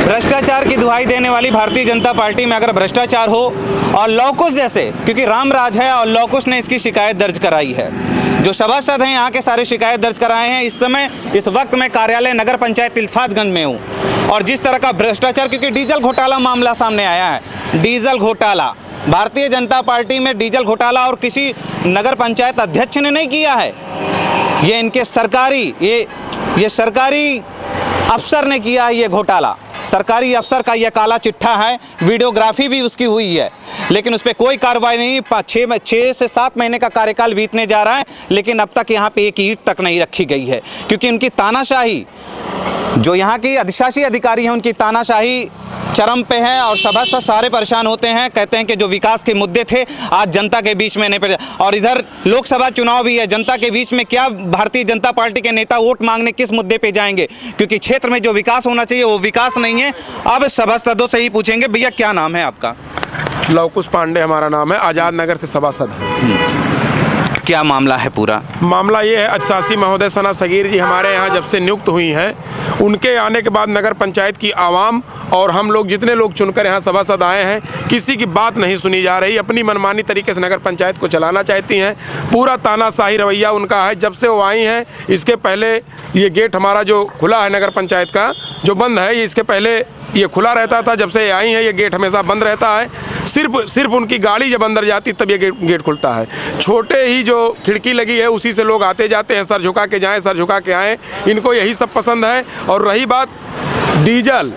भ्रष्टाचार की दुहाई देने वाली भारतीय जनता पार्टी में अगर भ्रष्टाचार हो और लौकुश जैसे, क्योंकि राम राज है और लौकुश ने इसकी शिकायत दर्ज कराई है, जो सभासद हैं यहाँ के सारे शिकायत दर्ज कराए हैं। इस वक्त मैं कार्यालय नगर पंचायत इल्फातगंज में हूँ और जिस तरह का भ्रष्टाचार, क्योंकि डीजल घोटाला मामला सामने आया है, डीजल घोटाला, भारतीय जनता पार्टी में डीजल घोटाला और किसी नगर पंचायत अध्यक्ष ने नहीं किया है, ये इनके सरकारी ये सरकारी अफसर ने किया है ये घोटाला। सरकारी अफसर का यह काला चिट्ठा है, वीडियोग्राफी भी उसकी हुई है, लेकिन उस पर कोई कार्रवाई नहीं। 6 से 7 महीने का कार्यकाल बीतने जा रहा है, लेकिन अब तक यहाँ पे एक ईंट तक नहीं रखी गई है, क्योंकि उनकी तानाशाही, जो यहाँ की अधिशासी अधिकारी हैं, उनकी तानाशाही चरम पे है और सभासद सारे परेशान होते हैं। कहते हैं कि जो विकास के मुद्दे थे आज जनता के बीच में नहीं पड़े, और इधर लोकसभा चुनाव भी है, जनता के बीच में क्या भारतीय जनता पार्टी के नेता वोट मांगने किस मुद्दे पे जाएंगे, क्योंकि क्षेत्र में जो विकास होना चाहिए वो विकास नहीं है। अब सभासदों से ही पूछेंगे, भैया क्या नाम है आपका? लवकुश पांडे हमारा नाम है, आज़ाद नगर से सभासद है। क्या मामला है? पूरा मामला ये है, अधिशासी महोदय सना सगीर जी हमारे यहाँ जब से नियुक्त हुई हैं, उनके आने के बाद नगर पंचायत की आवाम और हम लोग जितने लोग चुनकर यहाँ सभासद आए हैं, किसी की बात नहीं सुनी जा रही। अपनी मनमानी तरीके से नगर पंचायत को चलाना चाहती हैं। पूरा तानाशाही रवैया उनका है। जब से वो आई हैं, इसके पहले ये गेट हमारा जो खुला है नगर पंचायत का, जो बंद है, ये इसके पहले ये खुला रहता था। जब से आई हैं, ये गेट हमेशा बंद रहता है। सिर्फ उनकी गाड़ी जब अंदर जाती तब ये गेट खुलता है। छोटे ही जो खिड़की लगी है, उसी से लोग आते जाते हैं, सर झुका के जाएं, सर झुका के आएँ, इनको यही सब पसंद है। और रही बात डीजल,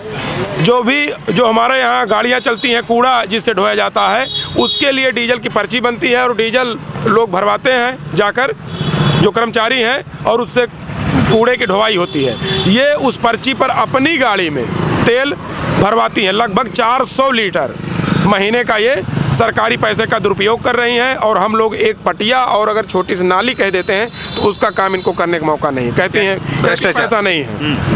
जो हमारे यहाँ गाड़ियाँ चलती हैं, कूड़ा जिससे ढोया जाता है, उसके लिए डीजल की पर्ची बनती है और डीजल लोग भरवाते हैं जाकर, जो कर्मचारी हैं, और उससे कूड़े की ढुवाई होती है। ये उस पर्ची पर अपनी गाड़ी में तेल भरवाती हैं, लगभग 400 लीटर महीने का। ये सरकारी पैसे का दुरुपयोग कर रही हैं और हम लोग एक पटिया और अगर छोटी सी नाली कह देते हैं तो उसका काम इनको करने का मौका नहीं। कहते हैं पैसा नहीं है।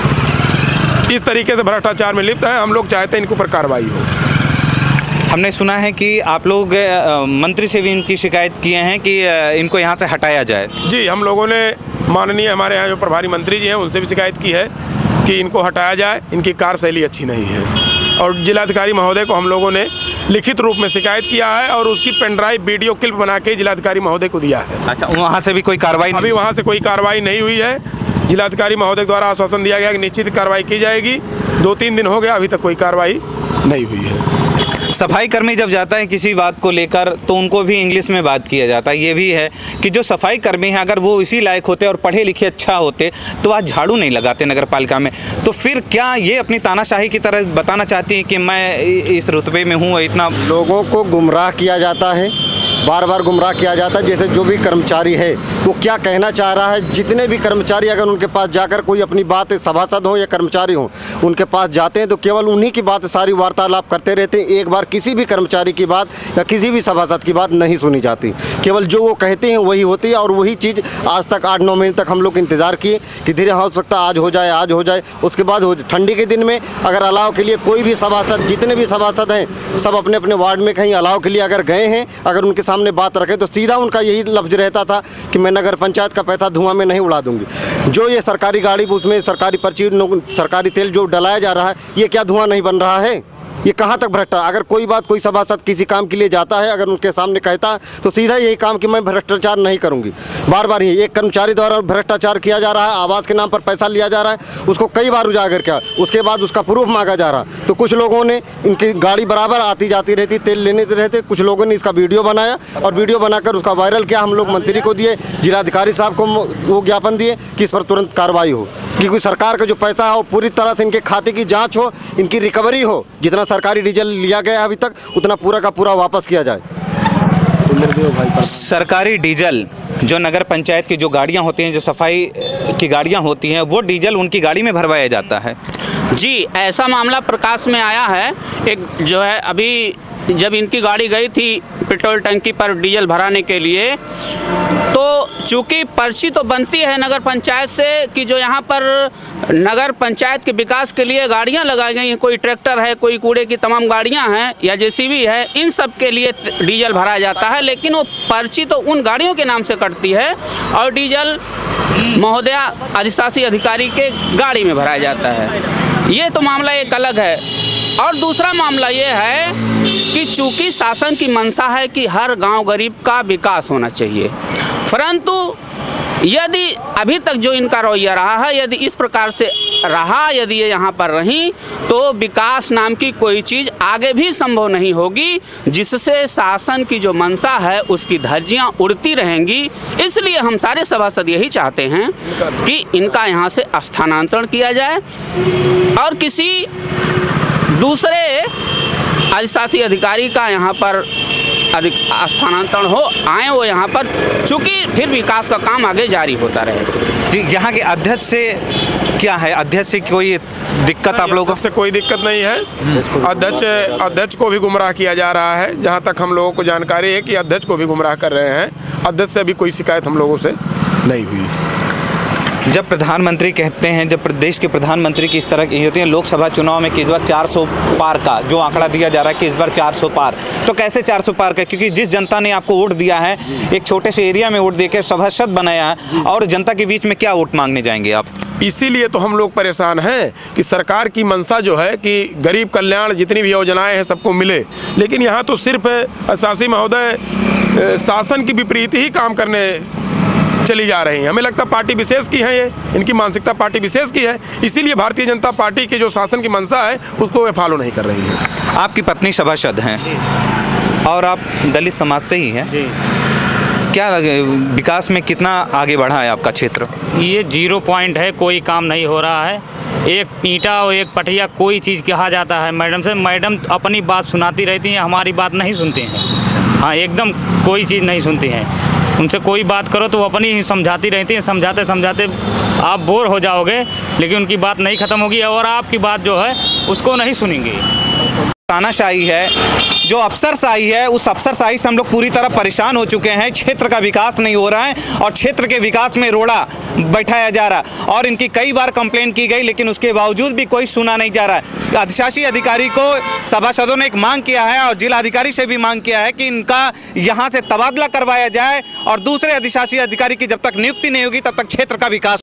इस तरीके से भ्रष्टाचार में लिप्त है। हम लोग चाहते हैं इनके ऊपर कार्रवाई हो। हमने सुना है कि आप लोग मंत्री से भी इनकी शिकायत किए हैं कि इनको यहाँ से हटाया जाए। जी, हम लोगों ने माननीय हमारे यहाँ जो प्रभारी मंत्री जी हैं उनसे भी शिकायत की है कि इनको हटाया जाए, इनकी कार्यशैली अच्छी नहीं है। और जिलाधिकारी महोदय को हम लोगों ने लिखित रूप में शिकायत किया है और उसकी पेनड्राइव वीडियो क्लिप बना के जिलाधिकारी महोदय को दिया है। अच्छा, वहाँ से भी कोई कार्रवाई? अभी वहाँ से कोई कार्रवाई नहीं हुई है। जिलाधिकारी महोदय द्वारा आश्वासन दिया गया कि निश्चित कार्रवाई की जाएगी। 2-3 दिन हो गया, अभी तक कोई कार्रवाई नहीं हुई है। सफाई कर्मी जब जाता है किसी बात को लेकर तो उनको भी इंग्लिश में बात किया जाता है। ये भी है कि जो सफाई कर्मी हैं, अगर वो इसी लायक होते और पढ़े लिखे अच्छा होते तो आज झाड़ू नहीं लगाते नगर पालिका में। तो फिर क्या ये अपनी तानाशाही की तरह बताना चाहती हैं कि मैं इस रुतबे में हूँ? इतना लोगों को गुमराह किया जाता है, बार बार गुमराह किया जाता है। जैसे जो भी कर्मचारी है वो क्या कहना चाह रहा है, जितने भी कर्मचारी अगर उनके पास जाकर कोई अपनी बात, सभासद हो या कर्मचारी हो, उनके पास जाते हैं तो केवल उन्हीं की बात सारी वार्तालाप करते रहते हैं। एक बार किसी भी कर्मचारी की बात या किसी भी सभासद की बात नहीं सुनी जाती। केवल जो वो कहते हैं वही होती है। और वही चीज़ आज तक 8-9 महीने तक हम लोग इंतज़ार किए कि धीरे हो सकता आज हो जाए। उसके बाद ठंडी के दिन में अगर अलाव के लिए कोई भी सभासद, जितने भी सभासद हैं, सब अपने अपने वार्ड में कहीं अलाव के लिए अगर गए हैं, अगर उनके सामने बात रखे तो सीधा उनका यही लफ्ज़ रहता था कि मैं नगर पंचायत का पैसा धुआं में नहीं उड़ा दूंगी। जो ये सरकारी गाड़ी, उसमें सरकारी पर्ची, सरकारी तेल जो डलाया जा रहा है, ये क्या धुआं नहीं बन रहा है? ये कहाँ तक भ्रष्टाचार? अगर कोई बात कोई सभासद किसी काम के लिए जाता है, अगर उनके सामने कहता है तो सीधा यही काम कि मैं भ्रष्टाचार नहीं करूंगी। बार बार ही एक कर्मचारी द्वारा भ्रष्टाचार किया जा रहा है, आवास के नाम पर पैसा लिया जा रहा है, उसको कई बार उजागर किया, उसके बाद उसका प्रूफ मांगा जा रहा। तो कुछ लोगों ने इनकी गाड़ी बराबर आती जाती रहती, तेल लेने रहते, कुछ लोगों ने इसका वीडियो बनाया और वीडियो बनाकर उसका वायरल किया। हम लोग मंत्री को दिए, जिलाधिकारी साहब को वो ज्ञापन दिए कि इस पर तुरंत कार्रवाई हो, क्योंकि सरकार का जो पैसा है वो पूरी तरह से इनके खाते की जांच हो, इनकी रिकवरी हो। जितना सरकारी डीजल लिया गया अभी तक उतना पूरा का पूरा वापस किया जाए। सरकारी डीजल जो नगर पंचायत की जो गाड़ियां होती हैं, जो सफाई की गाड़ियां होती हैं, वो डीजल उनकी गाड़ी में भरवाया जाता है। जी, ऐसा मामला प्रकाश में आया है। एक जो है अभी जब इनकी गाड़ी गई थी पेट्रोल टंकी पर डीजल भराने के लिए, तो चूँकि पर्ची तो बनती है नगर पंचायत से कि जो यहाँ पर नगर पंचायत के विकास के लिए गाड़ियाँ लगाई गई हैं, कोई ट्रैक्टर है, कोई कूड़े की तमाम गाड़ियाँ हैं या जेसीबी है, इन सब के लिए डीजल भराया जाता है। लेकिन वो पर्ची तो उन गाड़ियों के नाम से कटती है और डीजल महोदया अधिशासी अधिकारी के गाड़ी में भराया जाता है। ये तो मामला एक अलग है। और दूसरा मामला ये है कि चूंकि शासन की मंशा है कि हर गांव गरीब का विकास होना चाहिए, परंतु यदि अभी तक जो इनका रवैया रहा है, यदि इस प्रकार से रहा, यदि ये यहाँ पर रही, तो विकास नाम की कोई चीज़ आगे भी संभव नहीं होगी, जिससे शासन की जो मंशा है उसकी धज्जियाँ उड़ती रहेंगी। इसलिए हम सारे सभासद यही चाहते हैं कि इनका यहाँ से स्थानांतरण किया जाए और किसी दूसरे अधिशासी अधिकारी का यहाँ पर स्थानांतरण हो, आए वो यहाँ पर, चूँकि फिर विकास का काम आगे जारी होता रहे। जी, यहाँ के अध्यक्ष से क्या है? अध्यक्ष से कोई दिक्कत आप लोगों को? से कोई दिक्कत नहीं है। अध्यक्ष को भी गुमराह किया जा रहा है। जहाँ तक हम लोगों को जानकारी है कि अध्यक्ष को भी गुमराह कर रहे हैं। अध्यक्ष से अभी कोई शिकायत हम लोगों से नहीं हुई। जब प्रधानमंत्री कहते हैं, जब प्रदेश के प्रधानमंत्री की इस तरह की होती है, लोकसभा चुनाव में कि इस बार 400 पार का जो आंकड़ा दिया जा रहा है कि इस बार 400 पार, तो कैसे 400 पार का? क्योंकि जिस जनता ने आपको वोट दिया है, एक छोटे से एरिया में वोट देकर सभासद बनाया है, और जनता के बीच में क्या वोट मांगने जाएंगे आप? इसीलिए तो हम लोग परेशान हैं कि सरकार की मंशा जो है कि गरीब कल्याण जितनी भी योजनाएं हैं सबको मिले, लेकिन यहाँ तो सिर्फ शासी महोदय शासन की विपरीत ही काम करने चली जा रही हैं। हमें लगता है पार्टी विशेष की है, ये इनकी मानसिकता पार्टी विशेष की है। इसीलिए भारतीय जनता पार्टी की जो शासन की मंशा है उसको वे फॉलो नहीं कर रही है। आपकी पत्नी सभासद हैं और आप दलित समाज से ही हैं, क्या विकास में कितना आगे बढ़ा है आपका क्षेत्र? ये 0 पॉइंट है, कोई काम नहीं हो रहा है। एक ईंटा और एक पटिया कोई चीज़ कहा जाता है मैडम से, मैडम अपनी बात सुनाती रहती हैं, हमारी बात नहीं सुनती हैं। हाँ, एकदम कोई चीज़ नहीं सुनती हैं। उनसे कोई बात करो तो वो अपनी ही समझाती रहती हैं, समझाते समझाते आप बोर हो जाओगे, लेकिन उनकी बात नहीं ख़त्म होगी और आपकी बात जो है उसको नहीं सुनेंगे। तानाशाही है, जो अफसरशाही है, उस अफसरशाही से हम लोग पूरी तरह परेशान हो चुके हैं। क्षेत्र का विकास नहीं हो रहा है और क्षेत्र के विकास में रोड़ा बैठाया जा रहा है, और इनकी कई बार कंप्लेन की गई, लेकिन उसके बावजूद भी कोई सुना नहीं जा रहा है। अधिशासी अधिकारी को सभासदों ने एक मांग किया है और जिला अधिकारी से भी मांग किया है कि इनका यहाँ से तबादला करवाया जाए और दूसरे अधिशासी अधिकारी की जब तक नियुक्ति नहीं होगी तब तक क्षेत्र का विकास